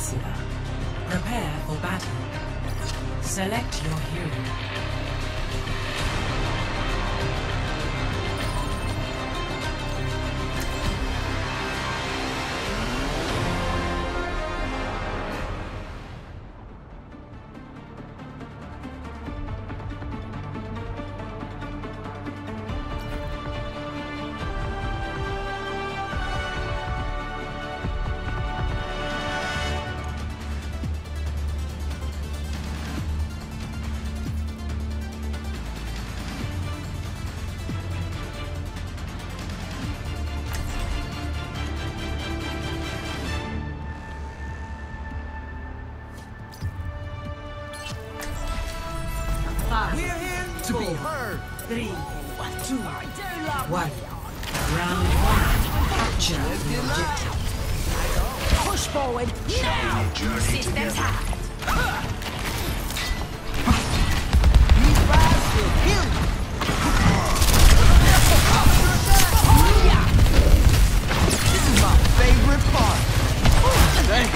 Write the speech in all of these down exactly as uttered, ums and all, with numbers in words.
consider. Prepare for battle. Select your hero. We're here to be heard. Three, two, one. Round one. Capture the objective. Push forward now! Systems high. These rides will kill you. This is my favorite part. Thanks.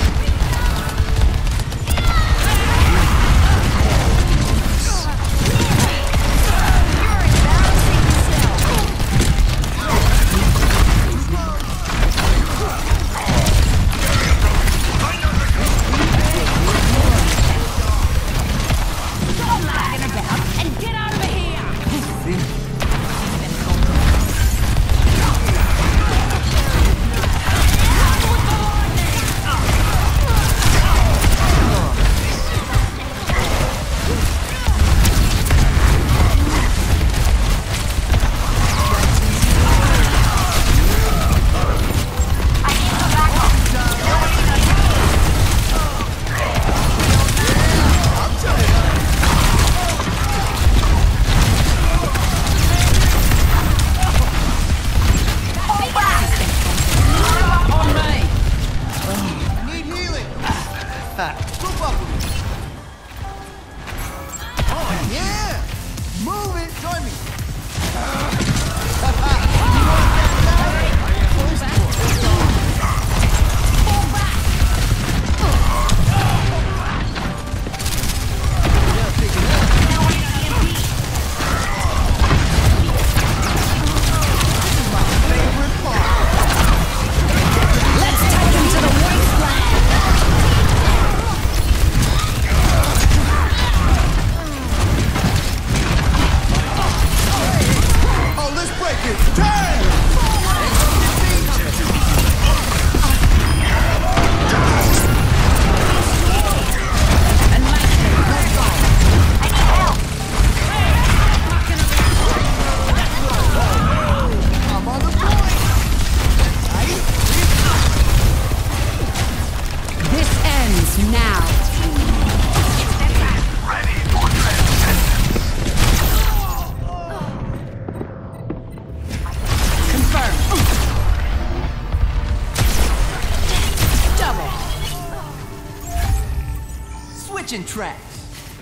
Switching tracks.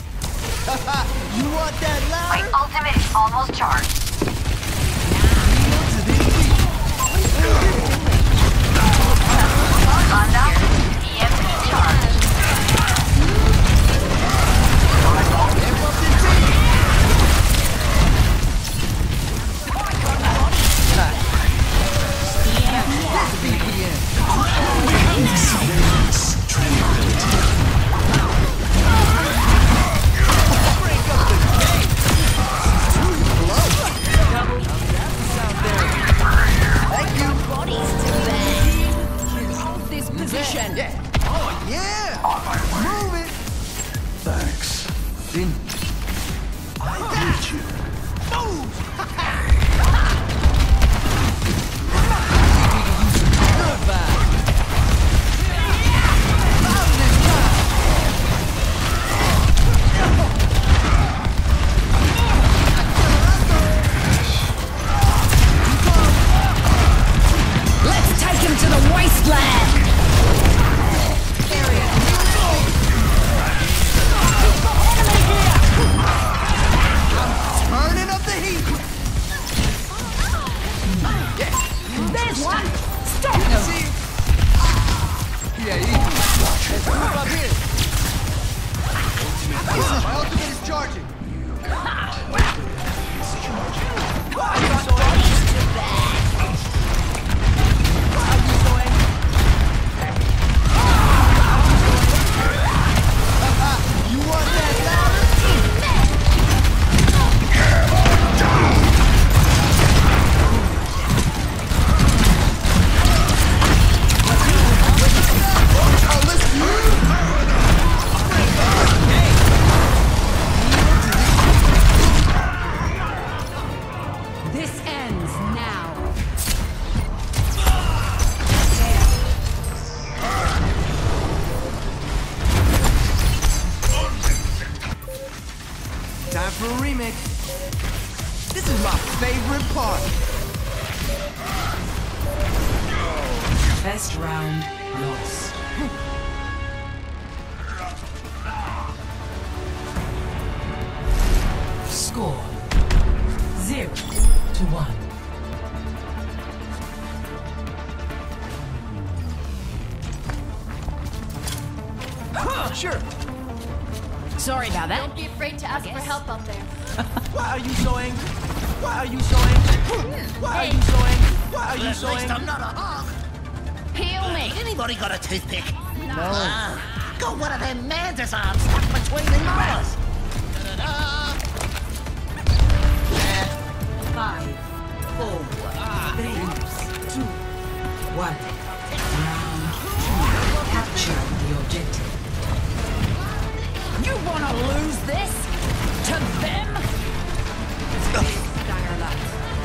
You want that ladder? My ultimate is almost charged. Gundam, E M P charged. Yeah. Oh, yeah. Move it. Thanks. Then I need you. Move. Let's take him to the wasteland! Turning up the heat. There's one! Stop them! Yeah, easy. First round lost. Score zero to one. Sure. Sorry about that. Don't be afraid to ask for help out there. Why are you so angry? Why are you so angry? Why are you so angry? Why are you so At least I'm angry? not a hog. Heal me. Anybody got a toothpick? No. Ah, got one of them mantis arms stuck between the yours. Da-da-da. Five, four, three, two, one. Round two. Capture the objective. You wanna lose this? To them? Dire luck.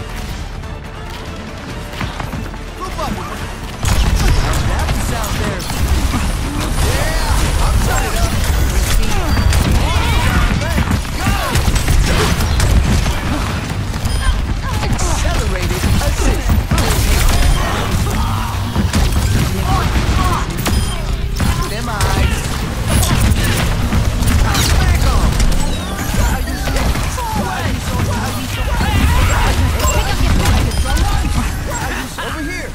Group up. That sound there. Yeah, I'm turning up. Accelerated assist. Them eyes. Back on. Why are you so? Why are you so? Why are you so? Why are you so? Over here.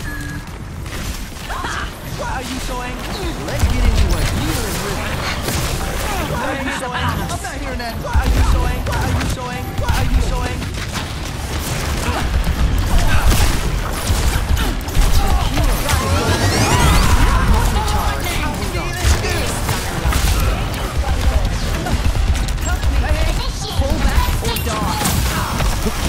Why are you so angry? Let's get into a healing rhythm. Why are you so angry? I'm not hearing that. Why are you so angry? Why are you so angry? Why are you so angry? Pull back or die.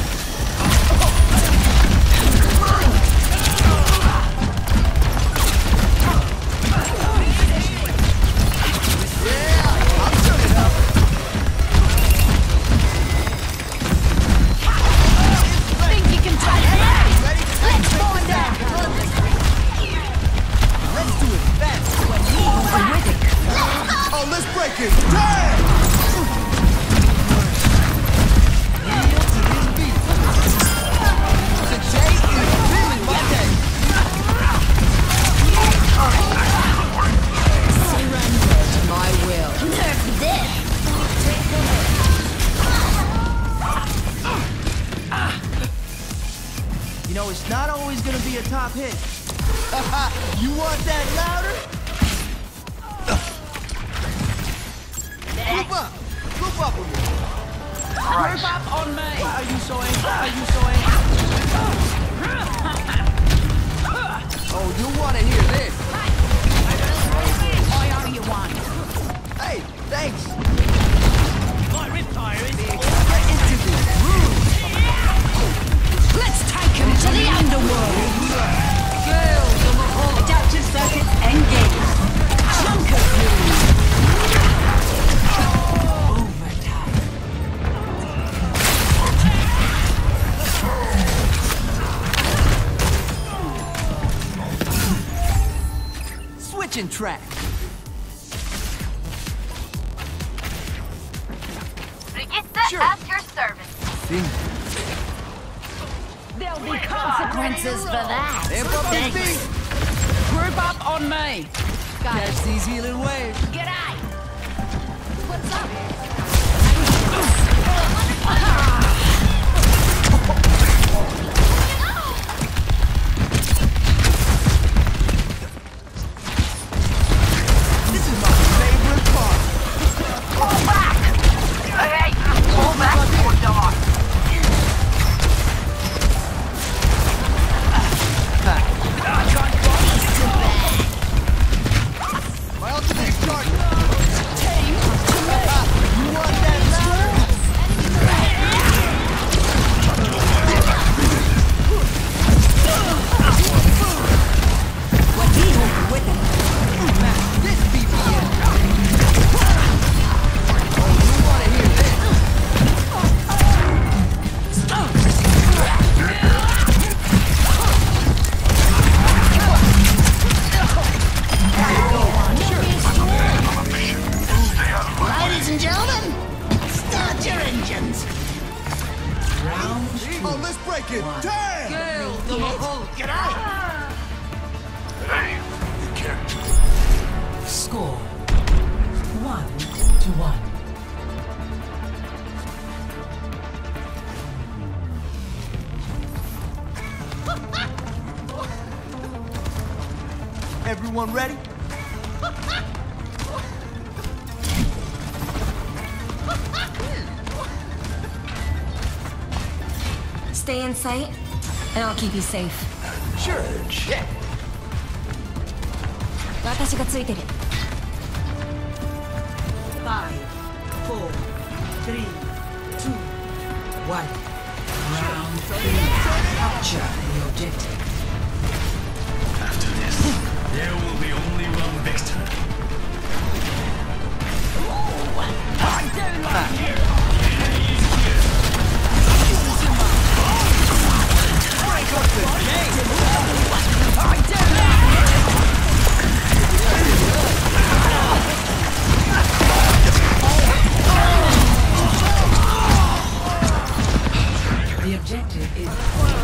I'm turning up. Think you can take me? Ready? Let's find out. Let's do it fast. Oh, let's break it. Damn! Kneel to this beat. Today is really my day. Surrender to my will. Nerf this. You know, it's not always gonna be a top hit. You want that louder? Group up! Group up with me! Group up on me. Why are you so angry? Why are you so angry? Oh, you wanna hear this? I owe you one. Hey, thanks! My rip tire is... Get into this groove! Let's take him to the underworld. Sails on the hull! Adaptive circuits engaged. Junker fury. Overtime. Switching track! Brigitte Sure. at your service. There'll be consequences for that. Amp up this beat! Group up on me. Catch these healing waves! G'day. What's up? This is my favorite part! Pull back! Hey, pull back or die. My ultimate charge! Team to me. You want that louder? Score one to one. Everyone ready? Stay in sight, and I'll keep you safe. Sure. Yeah. 私がついてる。 Five, four, three, two, one. Round three. Capture the objective. After this, there will be only one victor. I don't like you. Break up the game. I don't like you. The objective is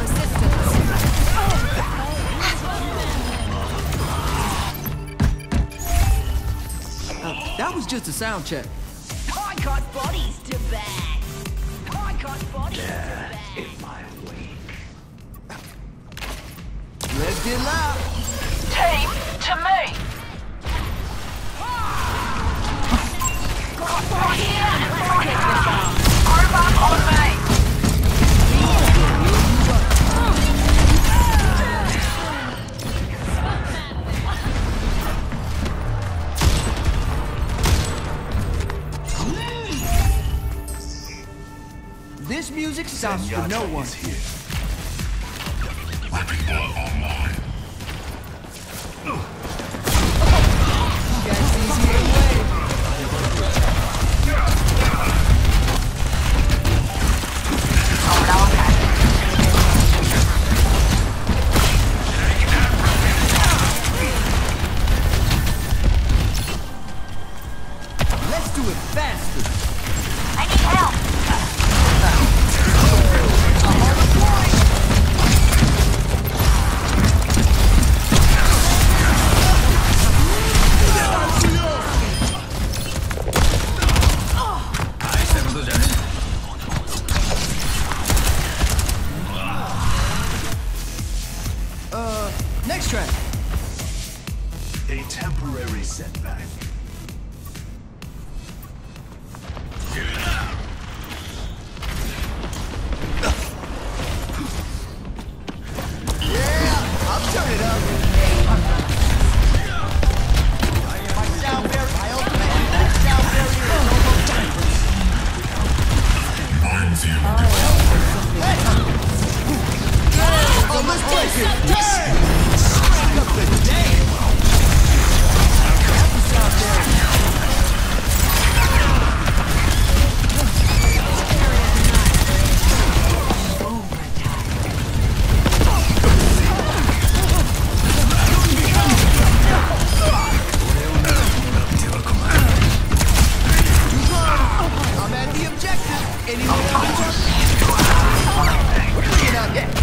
Uh, that was just a sound check. I got bodies to bag. I got bodies to bag. In my wake. Let's get loud. Team to me. Got right here and right over on me. This music stops for no one. Is here. Weapon ball online. You guys see easy way. Let's do it faster. I need help. Uh, next track. A temporary setback. Give it up. Yeah, I'll turn it up. My sound barrier, my ultimate sound barrier is almost done. One zero. Oh, let's break it. Hey! Break up the day. That's the sound barrier. I'm at the objective. Anyone else? We're bringing out, yeah.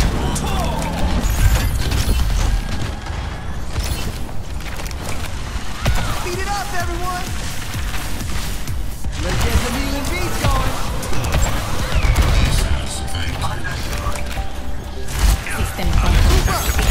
Speed it up, everyone. Let's get some healing beats going. System.